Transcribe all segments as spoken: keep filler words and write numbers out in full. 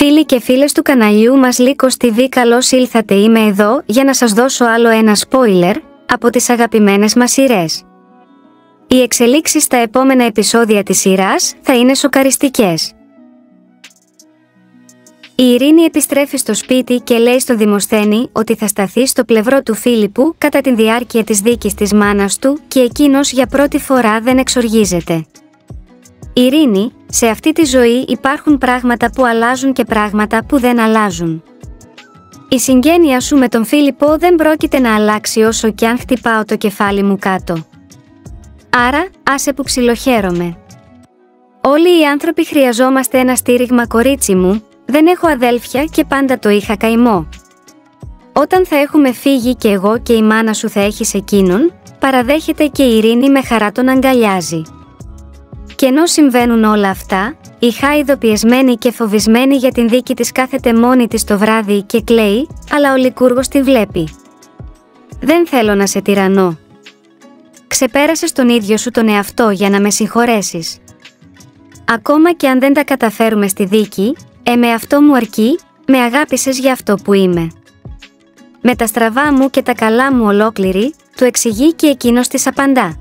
Φίλοι και φίλες του καναλιού μας Λύκος τι βι, καλώς ήλθατε. Είμαι εδώ για να σας δώσω άλλο ένα spoiler από τις αγαπημένες μας σειρές. Οι εξελίξεις στα επόμενα επεισόδια της σειράς θα είναι σοκαριστικές. Η Ειρήνη επιστρέφει στο σπίτι και λέει στο Δημοσθένη ότι θα σταθεί στο πλευρό του Φίλιππου κατά τη διάρκεια της δίκης της μάνας του και εκείνος για πρώτη φορά δεν εξοργίζεται. Ειρήνη, σε αυτή τη ζωή υπάρχουν πράγματα που αλλάζουν και πράγματα που δεν αλλάζουν. Η συγγένεια σου με τον Φίλιππο δεν πρόκειται να αλλάξει όσο κι αν χτυπάω το κεφάλι μου κάτω. Άρα, άσε που ψιλοχαίρομαι. Όλοι οι άνθρωποι χρειαζόμαστε ένα στήριγμα, κορίτσι μου, δεν έχω αδέλφια και πάντα το είχα καημό. Όταν θα έχουμε φύγει και εγώ και η μάνα σου θα έχεις εκείνον, παραδέχεται και η Ειρήνη με χαρά τον αγκαλιάζει. Και ενώ συμβαίνουν όλα αυτά, η Χάιδο πιεσμένη και φοβισμένη για την δίκη της κάθεται μόνη της το βράδυ και κλαίει, αλλά ο Λικούργος τη βλέπει. «Δεν θέλω να σε τυραννώ. Ξεπέρασες τον ίδιο σου τον εαυτό για να με συγχωρέσεις. Ακόμα και αν δεν τα καταφέρουμε στη δίκη, εμέ αυτό μου αρκεί, με αγάπησες για αυτό που είμαι. Με τα στραβά μου και τα καλά μου ολόκληρη», του εξηγεί και εκείνος της απαντά.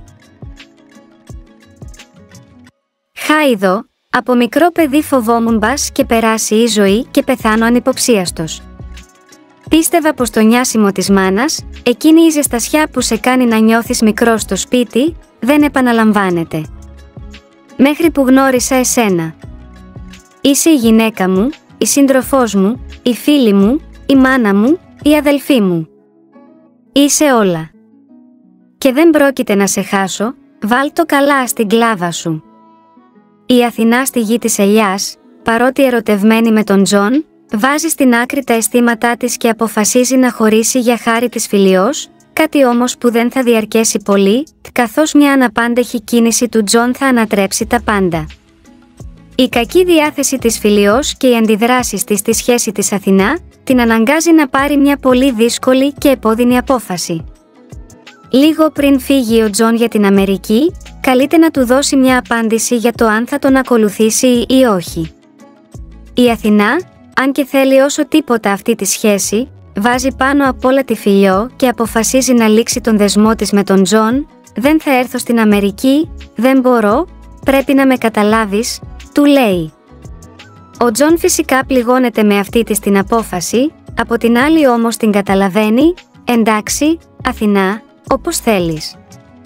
Χάιδο, από μικρό παιδί φοβόμουν μπας και περάσει η ζωή και πεθάνω ανυποψίαστος. Πίστευα πως το νιάσιμο της μάνας, εκείνη η ζεστασιά που σε κάνει να νιώθεις μικρός στο σπίτι, δεν επαναλαμβάνεται. Μέχρι που γνώρισα εσένα. Είσαι η γυναίκα μου, η σύντροφός μου, η φίλη μου, η μάνα μου, η αδελφή μου. Είσαι όλα. Και δεν πρόκειται να σε χάσω, βάλ το καλά στην κλάβα σου. Η Αθηνά στη γη της ελιάς, παρότι ερωτευμένη με τον Τζον, βάζει στην άκρη τα αισθήματά της και αποφασίζει να χωρίσει για χάρη της Φιλιός, κάτι όμως που δεν θα διαρκέσει πολύ, καθώς μια αναπάντεχη κίνηση του Τζον θα ανατρέψει τα πάντα. Η κακή διάθεση της Φιλιός και οι αντιδράσεις της στη σχέση της Αθηνά, την αναγκάζει να πάρει μια πολύ δύσκολη και επώδυνη απόφαση. Λίγο πριν φύγει ο Τζον για την Αμερική, καλείται να του δώσει μια απάντηση για το αν θα τον ακολουθήσει ή όχι. Η Αθηνά, αν και θέλει όσο τίποτα αυτή τη σχέση, βάζει πάνω απ' όλα τη Φιλιό και αποφασίζει να λήξει τον δεσμό της με τον Τζον. «Δεν θα έρθω στην Αμερική, δεν μπορώ, πρέπει να με καταλάβεις», του λέει. Ο Τζον φυσικά πληγώνεται με αυτή της την απόφαση, από την άλλη όμως την καταλαβαίνει. «Εντάξει, Αθηνά, όπως θέλεις.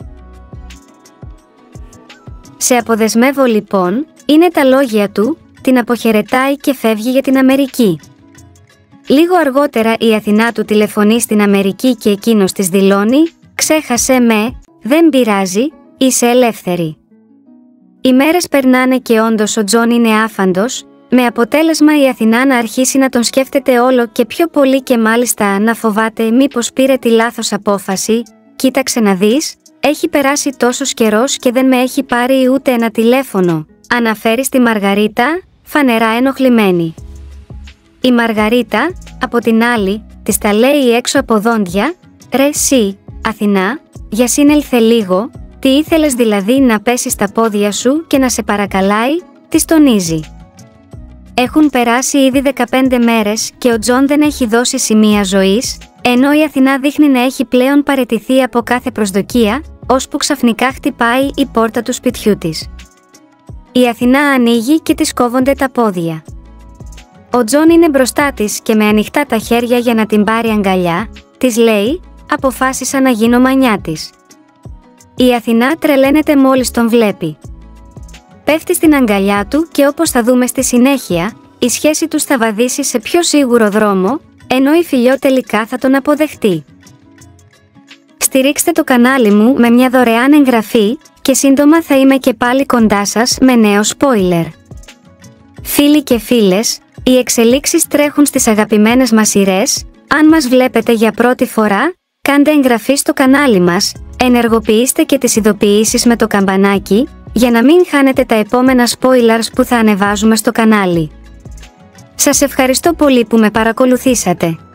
Σε αποδεσμεύω λοιπόν», είναι τα λόγια του, την αποχαιρετάει και φεύγει για την Αμερική. Λίγο αργότερα η Αθηνά του τηλεφωνεί στην Αμερική και εκείνος της δηλώνει «Ξέχασε με, δεν πειράζει, είσαι ελεύθερη». Οι μέρες περνάνε και όντως ο Τζον είναι άφαντος, με αποτέλεσμα η Αθηνά να αρχίσει να τον σκέφτεται όλο και πιο πολύ και μάλιστα να φοβάται μήπως πήρε τη λάθος απόφαση. «Κοίταξε να δεις, έχει περάσει τόσος καιρός και δεν με έχει πάρει ούτε ένα τηλέφωνο», αναφέρει στη Μαργαρίτα, φανερά ενοχλημένη. Η Μαργαρίτα, από την άλλη, της τα λέει έξω από δόντια «Ρε σύ, Αθηνά, για σύνελθε λίγο, τι ήθελες δηλαδή να πέσεις στα πόδια σου και να σε παρακαλάει», της τονίζει. Έχουν περάσει ήδη δεκαπέντε μέρες και ο Τζον δεν έχει δώσει σημεία ζωής, ενώ η Αθηνά δείχνει να έχει πλέον παραιτηθεί από κάθε προσδοκία, ώσπου ξαφνικά χτυπάει η πόρτα του σπιτιού της. Η Αθηνά ανοίγει και της κόβονται τα πόδια. Ο Τζον είναι μπροστά της και με ανοιχτά τα χέρια για να την πάρει αγκαλιά, της λέει «Αποφάσισα να γίνω μανιά της». Η Αθηνά τρελαίνεται μόλις τον βλέπει. Πέφτει στην αγκαλιά του και όπως θα δούμε στη συνέχεια, η σχέση τους θα βαδίσει σε πιο σίγουρο δρόμο, ενώ η Φιλιό τελικά θα τον αποδεχτεί. Στηρίξτε το κανάλι μου με μια δωρεάν εγγραφή και σύντομα θα είμαι και πάλι κοντά σας με νέο spoiler. Φίλοι και φίλες, οι εξελίξεις τρέχουν στις αγαπημένες μας σειρές. Αν μας βλέπετε για πρώτη φορά, κάντε εγγραφή στο κανάλι μας, ενεργοποιήστε και τις ειδοποιήσεις με το καμπανάκι, για να μην χάνετε τα επόμενα spoilers που θα ανεβάζουμε στο κανάλι. Σας ευχαριστώ πολύ που με παρακολουθήσατε.